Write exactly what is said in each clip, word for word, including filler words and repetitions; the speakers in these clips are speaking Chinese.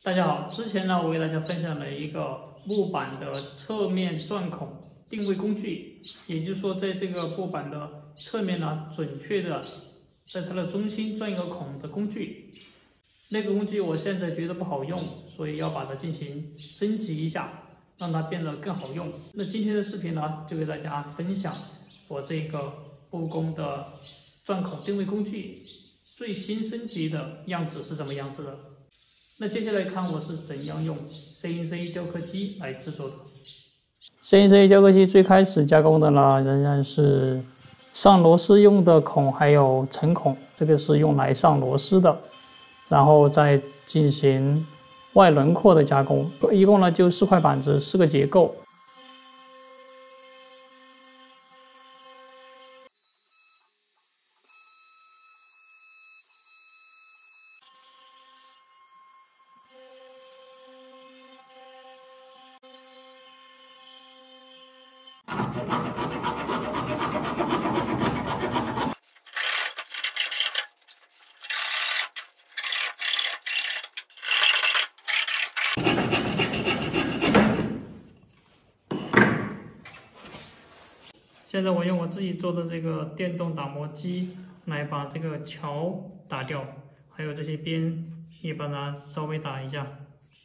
大家好，之前呢，我给大家分享了一个木板的侧面钻孔定位工具，也就是说，在这个木板的侧面呢，准确的在它的中心钻一个孔的工具。那个工具我现在觉得不好用，所以要把它进行升级一下，让它变得更好用。那今天的视频呢，就给大家分享我这个布工的钻孔定位工具最新升级的样子是什么样子的。那接下来看我是怎样用 C N C 雕刻机来制作的。C N C 雕刻机最开始加工的呢，仍然是上螺丝用的孔，还有层孔，这个是用来上螺丝的，然后再进行外轮廓的加工。一共呢就四块板子，四个结构。现在我用我自己做的这个电动打磨机来把这个桥打掉，还有这些边也把它稍微打一下。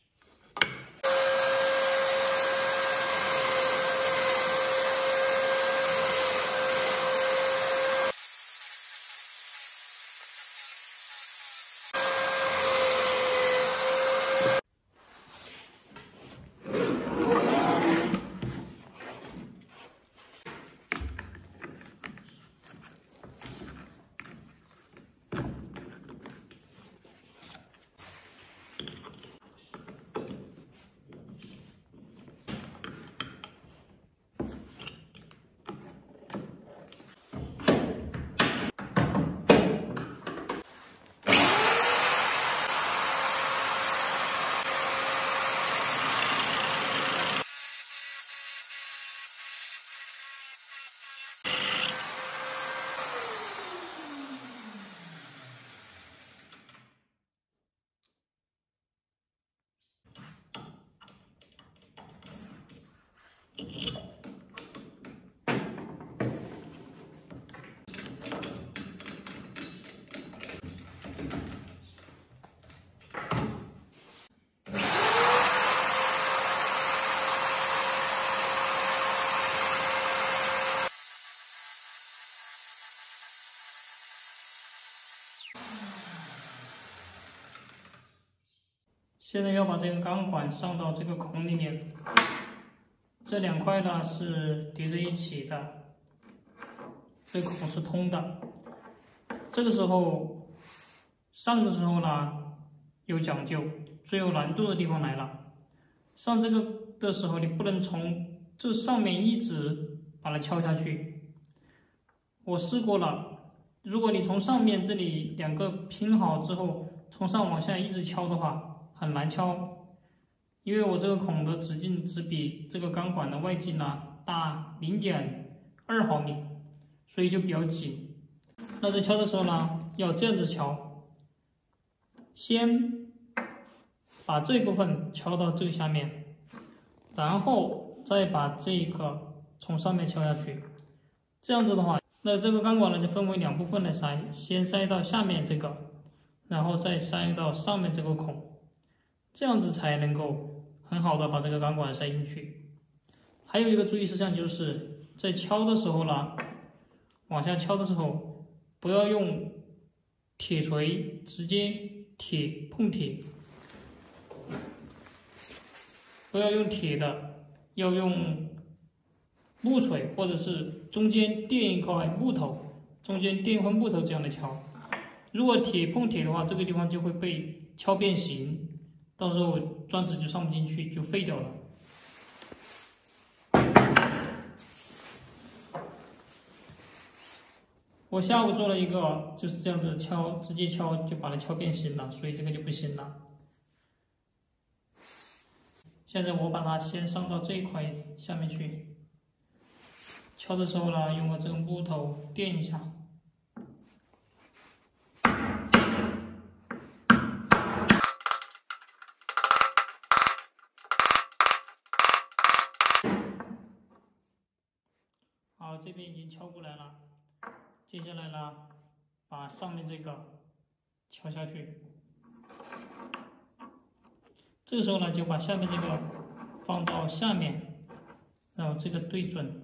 现在要把这个钢管上到这个孔里面，这两块呢是叠在一起的，这个孔是通的。这个时候上的时候呢有讲究，最有难度的地方来了。上这个的时候，你不能从这上面一直把它敲下去。我试过了，如果你从上面这里两个拼好之后，从上往下一直敲的话，很难敲，因为我这个孔的直径只比这个钢管的外径呢大零点二毫米，所以就比较紧。那在敲的时候呢，要这样子敲，先把这一部分敲到这个下面，然后再把这个从上面敲下去。这样子的话，那这个钢管呢就分为两部分来塞，先塞到下面这个，然后再塞到上面这个孔。这样子才能够很好的把这个钢管塞进去。还有一个注意事项，就是在敲的时候呢，往下敲的时候，不要用铁锤直接铁碰铁，不要用铁的，要用木锤或者是中间垫一块木头，中间垫一块木头这样的敲。如果铁碰铁的话，这个地方就会被敲变形。到时候钻子就上不进去，就废掉了。我下午做了一个就是这样子敲，直接敲就把它敲变形了，所以这个就不行了。现在我把它先上到这一块下面去，敲的时候呢，用个这个木头垫一下。 好，这边已经敲过来了。接下来呢，把上面这个敲下去。这个时候呢，就把下面这个放到下面，然后这个对准。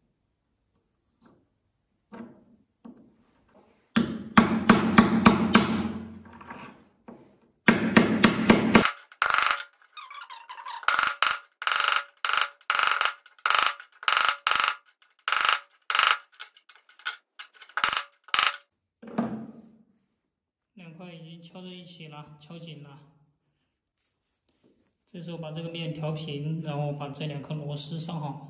两块已经敲在一起了，敲紧了。这时候把这个面调平，然后把这两颗螺丝上好。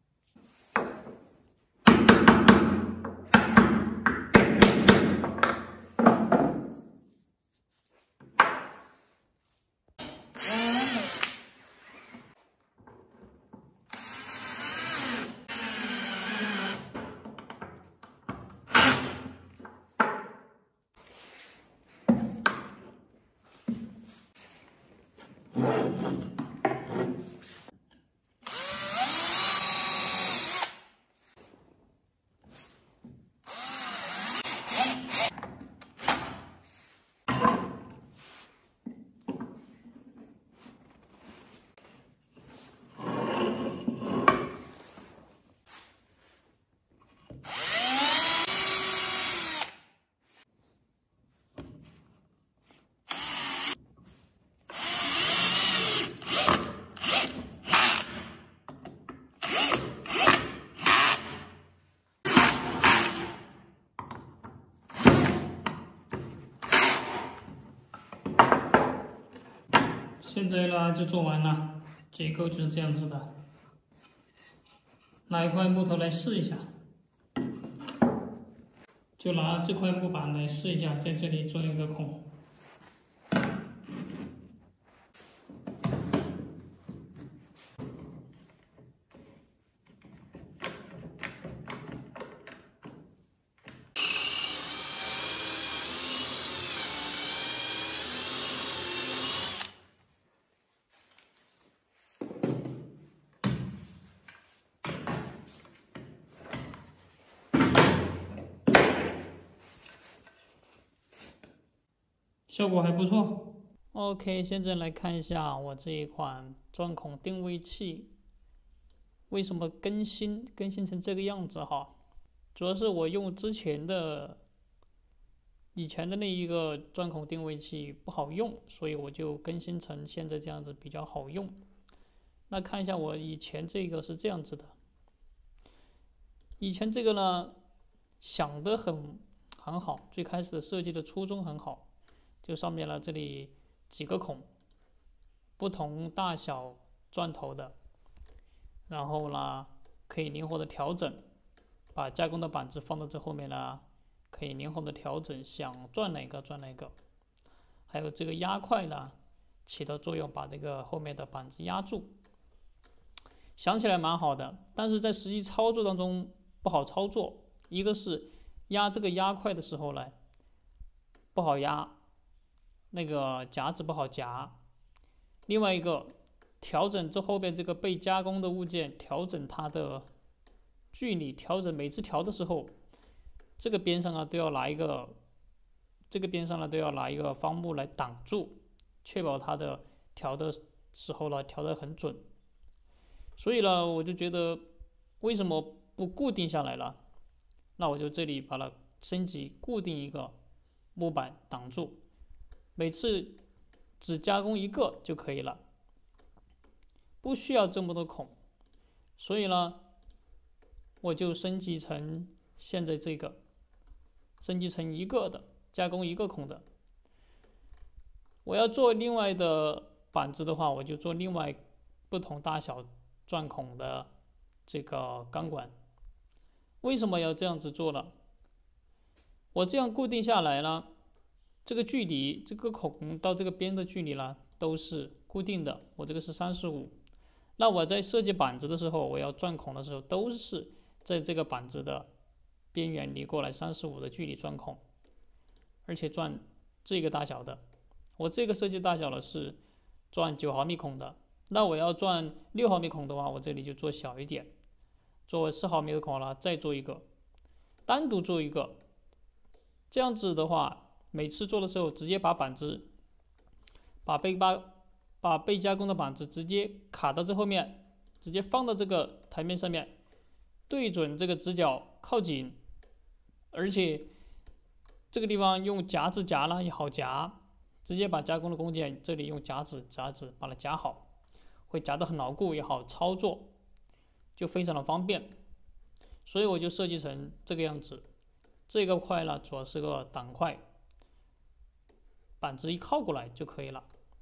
现在呢就做完了，结构就是这样子的。拿一块木头来试一下，就拿这块木板来试一下，在这里做一个孔。效果还不错。OK， 现在来看一下我这一款钻孔定位器为什么更新更新成这个样子哈。主要是我用之前的以前的那一个钻孔定位器不好用，所以我就更新成现在这样子比较好用。那看一下我以前这个是这样子的，以前这个呢想得很很好，最开始的设计的初衷很好。就上面呢，这里几个孔，不同大小钻头的，然后呢可以灵活的调整，把加工的板子放到这后面呢，可以灵活的调整，想转哪个转哪个。还有这个压块呢，起到作用，把这个后面的板子压住。想起来蛮好的，但是在实际操作当中不好操作。一个是压这个压块的时候呢，不好压。那个夹子不好夹，另外一个调整这后边这个被加工的物件，调整它的距离，调整每次调的时候，这个边上啊都要拿一个，这个边上呢都要拿一个方木来挡住，确保它的调的时候呢调得很准。所以呢，我就觉得为什么不固定下来了？那我就这里把它升级，固定一个木板挡住。每次只加工一个就可以了，不需要这么多孔，所以呢，我就升级成现在这个，升级成一个的，加工一个孔的。我要做另外的板子的话，我就做另外不同大小钻孔的这个钢管。为什么要这样子做呢？我这样固定下来呢，这个距离，这个孔到这个边的距离呢，都是固定的。我这个是三十五，那我在设计板子的时候，我要钻孔的时候，都是在这个板子的边缘离过来三十五的距离钻孔，而且钻这个大小的。我这个设计大小呢是钻九毫米孔的，那我要钻六毫米孔的话，我这里就做小一点。 做四毫米的孔了，再做一个，单独做一个。这样子的话，每次做的时候，直接把板子，把被把把被加工的板子直接卡到这后面，直接放到这个台面上面，对准这个直角靠紧，而且这个地方用夹子夹了也好夹，直接把加工的工件这里用夹子夹子把它夹好，会夹得很牢固，也好操作，就非常的方便。所以我就设计成这个样子。这个块呢，主要是个挡块，板子一靠过来就可以了。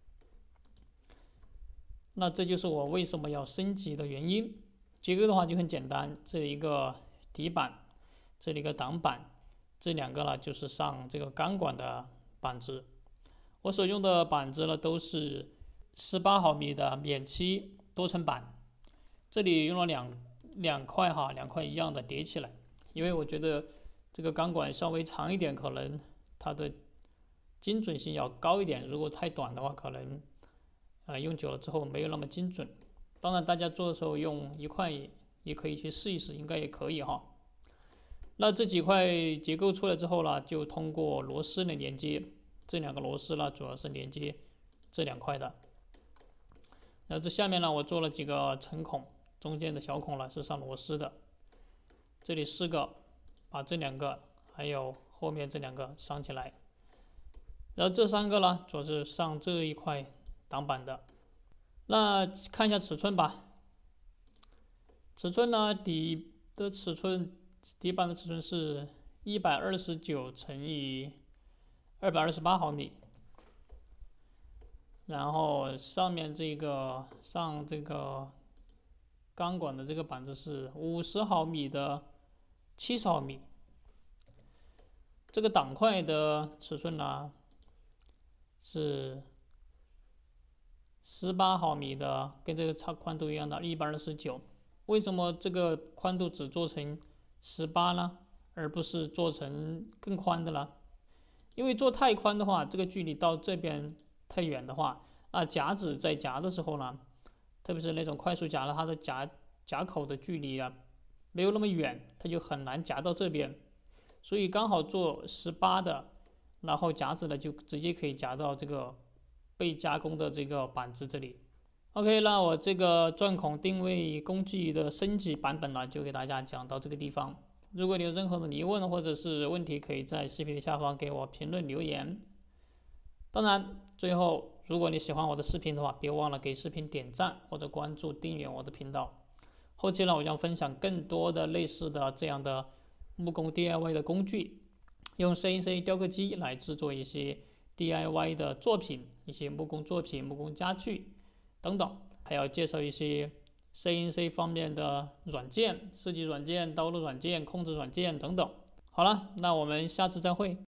那这就是我为什么要升级的原因。结构的话就很简单，这里一个底板，这里一个挡板，这两个呢就是上这个钢管的板子。我所用的板子呢都是十八毫米的免漆多层板，这里用了两两块哈，两块一样的叠起来，因为我觉得这个钢管稍微长一点，可能它的精准性要高一点。如果太短的话，可能呃用久了之后没有那么精准。当然，大家做的时候用一块也可以去试一试，应该也可以哈。那这几块结构出来之后呢，就通过螺丝来连接。这两个螺丝呢，主要是连接这两块的。然后这下面呢，我做了几个层孔，中间的小孔呢是上螺丝的。这里四个。把这两个还有后面这两个上起来，然后这三个呢，主要是上这一块挡板的。那看一下尺寸吧。尺寸呢，底的尺寸，底板的尺寸是一百二十九乘以二百二十八毫米，然后上面这个上这个钢管的这个板子是五十毫米的。七十毫米，这个挡块的尺寸呢是十八毫米的，跟这个差宽度一样的一百二十九。为什么这个宽度只做成十八呢，而不是做成更宽的呢？因为做太宽的话，这个距离到这边太远的话，那夹子在夹的时候呢，特别是那种快速夹的，它的夹夹口的距离啊。没有那么远，它就很难夹到这边，所以刚好做十八的，然后夹子呢就直接可以夹到这个被加工的这个板子这里。OK， 那我这个钻孔定位工具的升级版本呢，就给大家讲到这个地方。如果你有任何的疑问或者是问题，可以在视频的下方给我评论留言。当然，最后如果你喜欢我的视频的话，别忘了给视频点赞或者关注订阅我的频道。后期呢，我将分享更多的类似的这样的木工 D I Y 的工具，用 C N C 雕刻机来制作一些 D I Y 的作品，一些木工作品、木工家具等等，还要介绍一些 C N C 方面的软件、设计软件、导入软件、控制软件等等。好了，那我们下次再会。